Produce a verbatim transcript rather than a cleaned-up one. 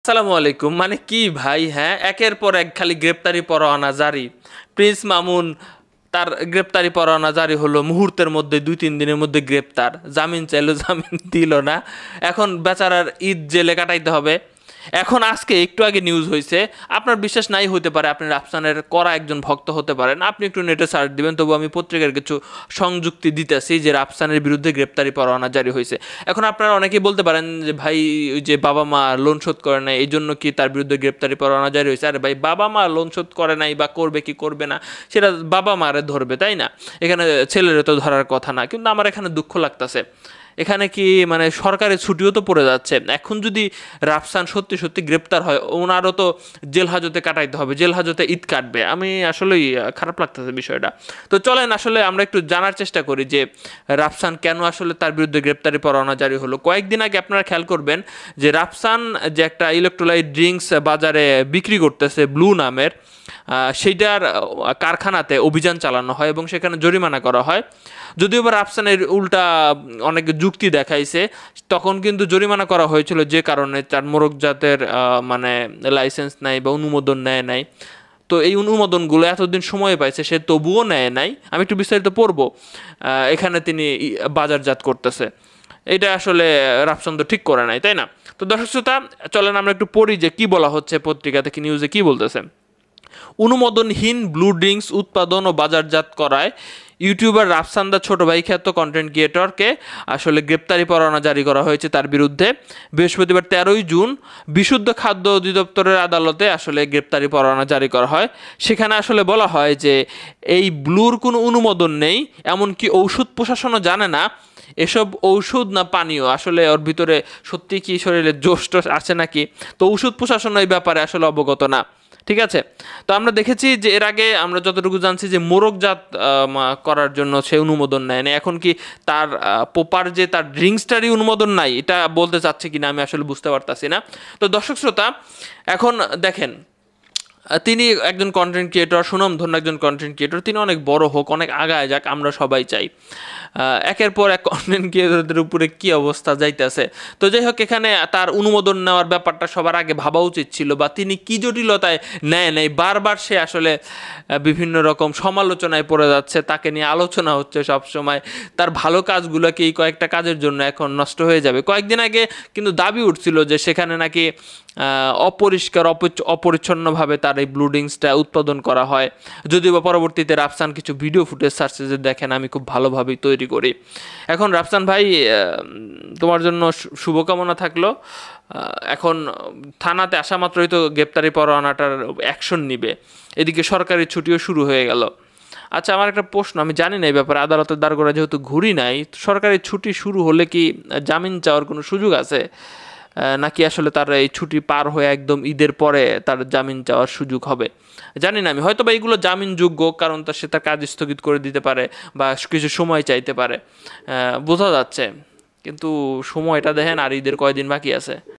আসসালামু আলাইকুম। মানে কি ভাই, হ্যাঁ, একের পর এক খালি গ্রেপ্তারি পরোয়ানা জারি। প্রিন্স মামুন, তার গ্রেপ্তারি পরোয়ানা জারি হলো মুহূর্তের মধ্যে, দুই তিন দিনের মধ্যে গ্রেপ্তার। জামিন চাইলো, জামিন দিল না। এখন বেচারার ঈদ জেলে কাটাইতে হবে। এখন আজকে একটু আগে নিউজ হয়েছে, আপনার বিশ্বাস নাই হতে পারে, আপনি রাফসানের কড়া একজন ভক্ত হতে পারেন, আপনি একটু নেটে সার্চ দিবেন, তবু আমি পত্রিকার কিছু সংযুক্তি দিতেছি যে রাফসানের বিরুদ্ধে গ্রেপ্তারি পরোয়ানা জারি হয়েছে। এখন আপনারা অনেকেই বলতে পারেন যে ভাই, ওই যে বাবা মা লোন শোধ করে নাই, এই জন্য কি তার বিরুদ্ধে গ্রেপ্তারি পরোয়ানা জারি হয়েছে? আরে ভাই, বাবা মা লোন শোধ করে নাই বা করবে কি করবে না, সেটা বাবা মারে ধরবে, তাই না? এখানে ছেলেরে তো ধরার কথা না। কিন্তু আমার এখানে দুঃখ লাগতেছে, এখানে কি মানে সরকারের ছুটিও তো পড়ে যাচ্ছে। এখন যদি রাফসান সত্যি সত্যি গ্রেপ্তার হয়, ওনারও তো জেল হাজতে কাটাইতে হবে, জেল হাজতে ঈদ কাটবে। আমি আসলেই খারাপ লাগতেছে বিষয়টা। তো চলেন আসলে আমরা একটু জানার চেষ্টা করি যে রাফসান কেন আসলে তার বিরুদ্ধে গ্রেপ্তারি পরোয়ানা জারি হলো। কয়েকদিন আগে আপনারা খেয়াল করবেন যে রাফসান যে একটা ইলেকট্রোলাইট ড্রিঙ্কস বাজারে বিক্রি করতেছে ব্লু নামের, সেইটার কারখানাতে অভিযান চালানো হয় এবং সেখানে জরিমানা করা হয়। যদিও বা রাফসানের উল্টা অনেক যুক্তি দেখাইছে, তখন কিন্তু জরিমানা করা হয়েছিল যে কারণে তার মোরগজাতের মানে লাইসেন্স নাই বা অনুমোদন নেয় নাই। তো এই অনুমোদনগুলো এতদিন সময় পাইছে, সে তবুও নেয় নাই। আমি একটু বিস্তারিত পড়বো। এখানে তিনি বাজারজাত করতেছে, এটা আসলে রাফসান তো ঠিক করে নাই, তাই না? তো দর্শক শ্রোতা, চলেন আমরা একটু পড়ি যে কি বলা হচ্ছে পত্রিকাতে, কি নিউজে কি বলতেছে। অনুমোদনহীন ব্লু ড্রিঙ্কস উৎপাদন ও বাজারজাত করায় ইউটিউবার রাফসান্দা ছোট ভাই খ্যাত কন্টেন্ট ক্রিয়েটরকে আসলে গ্রেপ্তারি পরোয়ানা জারি করা হয়েছে তার বিরুদ্ধে। বৃহস্পতিবার তেরোই জুন বিশুদ্ধ খাদ্য অধিদপ্তরের আদালতে আসলে গ্রেপ্তারি পরোয়ানা জারি করা হয়। সেখানে আসলে বলা হয় যে এই ব্লুর কোনো অনুমোদন নেই, এমনকি ঔষধ প্রশাসনও জানে না এসব ঔষধ না পানীয়, আসলে ওর ভিতরে সত্যি কি শরীরে জোশ টোশ আছে নাকি। তো ঔষধ প্রশাসন এই ব্যাপারে আসলে অবগত না, ঠিক আছে? তো আমরা দেখেছি যে এর আগে আমরা যতটুকু জানছি যে মোরগজাত করার জন্য সে অনুমোদন নেয় না। এখন কি তার পোপার যে তার ড্রিঙ্কসটারই অনুমোদন নাই, এটা বলতে চাচ্ছে কিনা আমি আসলে বুঝতে পারতাছি না। তো দর্শক শ্রোতা, এখন দেখেন, তিনি একজন কন্টেন্ট ক্রিয়েটর, সুনামধন্য একজন কন্টেন্ট ক্রিয়েটর, তিনি অনেক বড় হোক, অনেক আগায় যাক, আমরা সবাই চাই। একের পর এক কন্টেন্ট ক্রিয়েটরদের উপরে কি অবস্থা যাইতেছে। তো যাই হোক, এখানে তার অনুমোদন নেওয়ার ব্যাপারটা সবার আগে ভাবা উচিত ছিল, বা তিনি কি জটিলতায় নেয় নেই, বারবার সে আসলে বিভিন্ন রকম সমালোচনায় পড়ে যাচ্ছে, তাকে নিয়ে আলোচনা হচ্ছে সব সময়। তার ভালো কাজগুলোকে এই কয়েকটা কাজের জন্য এখন নষ্ট হয়ে যাবে। কয়েকদিন আগে কিন্তু দাবি উঠছিল যে সেখানে নাকি অপরিষ্কার অপরিচ্ছন্নভাবে তার এই ব্লু ড্রিঙ্কসটা উৎপাদন করা হয়। যদিও বা পরবর্তীতে রাফসান কিছু ভিডিও ফুটেজ ছাড়ছে যে দেখেন আমি খুব ভালোভাবেই তৈরি করি। এখন রাফসান ভাই, তোমার জন্য শুভকামনা থাকলো। এখন থানাতে আসা মাত্রই তো গ্রেপ্তারি পরোয়ানাটার অ্যাকশন নিবে, এদিকে সরকারি ছুটিও শুরু হয়ে গেল। আচ্ছা, আমার একটা প্রশ্ন, আমি জানি না এই ব্যাপারে, আদালতের দ্বার করা যেহেতু ঘুরি নাই, সরকারি ছুটি শুরু হলে কি জামিন চাওয়ার কোনো সুযোগ আছে, নাকি আসলে তার এই ছুটি পার হয়ে একদম ঈদের পরে তার জামিন চাওয়ার সুযোগ হবে? জানি না আমি, হয়তো বা এইগুলো জামিনযোগ্য, কারণ তার সে তার কাজ স্থগিত করে দিতে পারে বা কিছু সময় চাইতে পারে, বোঝা যাচ্ছে। কিন্তু সময়টা দেখেন, আর ঈদের কয়দিন বাকি আছে।